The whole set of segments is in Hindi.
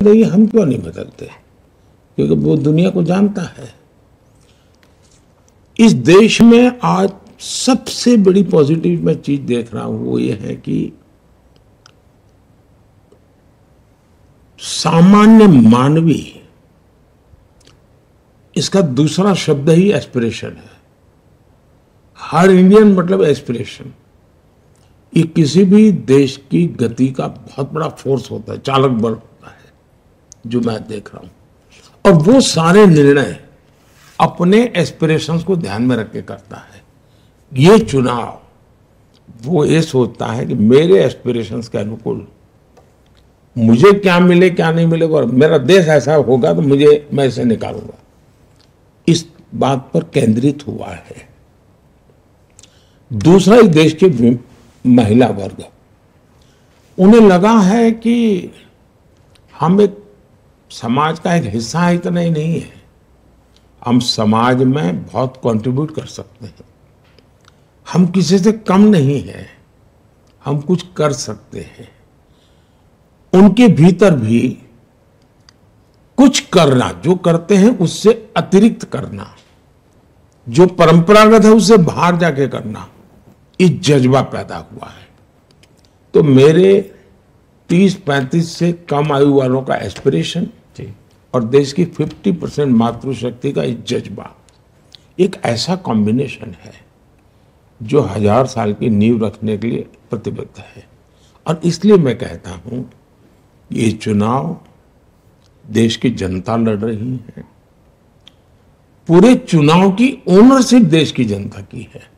नहीं, हम क्यों नहीं बदलते? क्योंकि वो दुनिया को जानता है। इस देश में आज सबसे बड़ी पॉजिटिव मैं चीज देख रहा हूं वो ये है कि सामान्य मानवी, इसका दूसरा शब्द ही एस्पिरेशन है। हर इंडियन मतलब एस्पिरेशन। ये किसी भी देश की गति का बहुत बड़ा फोर्स होता है, चालक बल होता है, जो मैं देख रहा हूं। और वो सारे निर्णय अपने एस्पिरेशंस को ध्यान में रख के करता है। ये चुनाव वो ये सोचता है कि मेरे एस्पिरेशंस के अनुकूल मुझे क्या मिले क्या नहीं मिले, और मेरा देश ऐसा होगा तो मैं इसे निकालूंगा, इस बात पर केंद्रित हुआ है। दूसरा, इस देश के महिला वर्ग, उन्हें लगा है कि हम एक समाज का एक हिस्सा है, इतना ही नहीं है, हम समाज में बहुत कंट्रीब्यूट कर सकते हैं। हम किसी से कम नहीं हैं, हम कुछ कर सकते हैं। उनके भीतर भी कुछ करना, जो करते हैं उससे अतिरिक्त करना, जो परंपरागत है उससे बाहर जाके करना, इस जज्बा पैदा हुआ है। तो मेरे 30-35 से कम आयु वालों का एस्पिरेशन और देश की 50% मातृशक्ति का इस जज्बा एक ऐसा कॉम्बिनेशन है जो 1000 साल की नींव रखने के लिए प्रतिबद्ध है। और इसलिए मैं कहता हूं ये चुनाव देश की जनता लड़ रही है। पूरे चुनाव की ओनरशिप देश की जनता की है।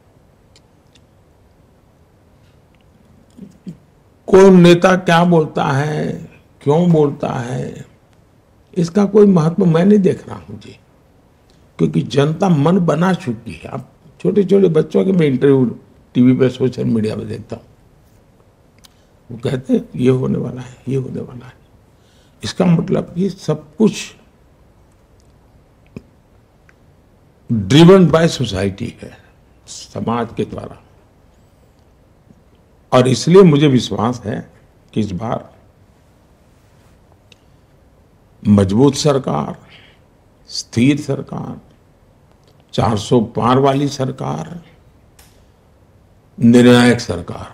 कौन नेता क्या बोलता है, क्यों बोलता है, इसका कोई महत्व मैं नहीं देख रहा हूं जी, क्योंकि जनता मन बना चुकी है। अब छोटे छोटे बच्चों के मैं इंटरव्यू टीवी पे, सोशल मीडिया पे देखता हूं, वो कहते हैं ये होने वाला है, ये होने वाला है। इसका मतलब ये सब कुछ ड्रिवन बाय सोसाइटी है, समाज के द्वारा। और इसलिए मुझे विश्वास है कि इस बार मजबूत सरकार, स्थिर सरकार, 400 पार वाली सरकार, निर्णायक सरकार,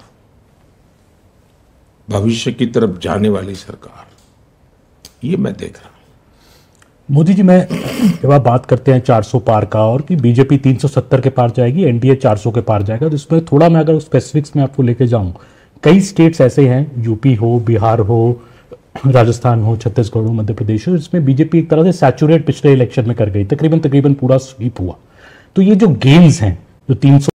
भविष्य की तरफ जाने वाली सरकार, ये मैं देख रहा हूं। मोदी जी, मैं जब आप बात करते हैं 400 पार का और कि बीजेपी 370 के पार जाएगी, एनडीए 400 के पार जाएगा, तो इसमें थोड़ा मैं अगर स्पेसिफिक्स में आपको लेके जाऊं, कई स्टेट्स ऐसे हैं, यूपी हो, बिहार हो, राजस्थान हो, छत्तीसगढ़ हो, मध्य प्रदेश हो, इसमें बीजेपी एक तरह से सैचुरेट पिछले इलेक्शन में कर गई, तकरीबन पूरा स्वीप हुआ। तो ये जो गेन्स हैं, जो 300